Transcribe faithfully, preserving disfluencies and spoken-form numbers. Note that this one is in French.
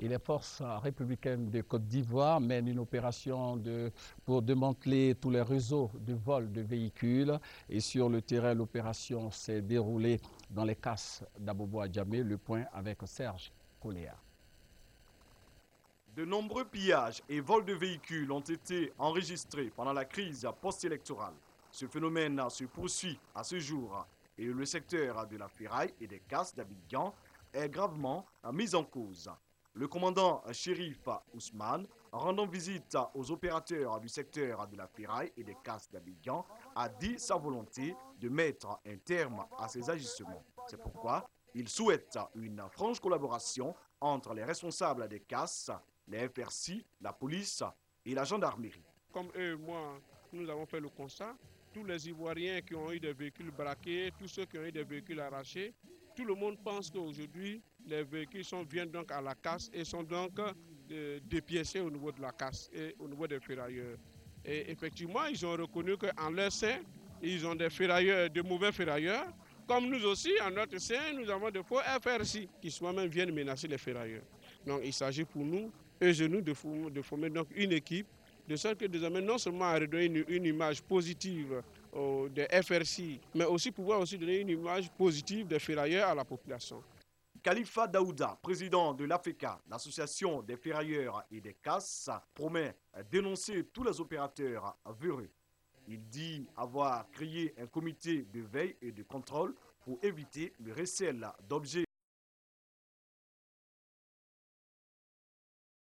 et les forces républicaines de Côte d'Ivoire mènent une opération de, pour démanteler tous les réseaux de vol de véhicules. Et sur le terrain, l'opération s'est déroulée dans les casses d'Abobo-Adjamé. Le point avec Serge Coléa. De nombreux pillages et vols de véhicules ont été enregistrés pendant la crise post-électorale. Ce phénomène se poursuit à ce jour et le secteur de la ferraille et des casses d'Abidjan est gravement mis en cause. Le commandant Chérif Ousmane, rendant visite aux opérateurs du secteur de la ferraille et des casses d'Abidjan, a dit sa volonté de mettre un terme à ces agissements. C'est pourquoi il souhaite une franche collaboration entre les responsables des casses, les F R C, la police et la gendarmerie. Comme eux, moi, nous avons fait le constat. Tous les Ivoiriens qui ont eu des véhicules braqués, tous ceux qui ont eu des véhicules arrachés, tout le monde pense qu'aujourd'hui, les véhicules sont, viennent donc à la casse et sont donc euh, dépiécés au niveau de la casse et au niveau des ferrailleurs. Et effectivement, ils ont reconnu qu'en leur sein, ils ont des ferrailleurs, de mauvais ferrailleurs. Comme nous aussi, en notre sein, nous avons des faux F R C qui soi-même viennent menacer les ferrailleurs. Donc il s'agit pour nous, eux et nous, de former, de former donc une équipe, de sorte que désormais non seulement à redonner une, une image positive euh, des F R C, mais aussi pouvoir aussi donner une image positive des ferrailleurs à la population. Khalifa Daouda, président de l'A F E C A, l'association des ferrailleurs et des casses, promet dénoncer tous les opérateurs véreux. Il dit avoir créé un comité de veille et de contrôle pour éviter le recel d'objets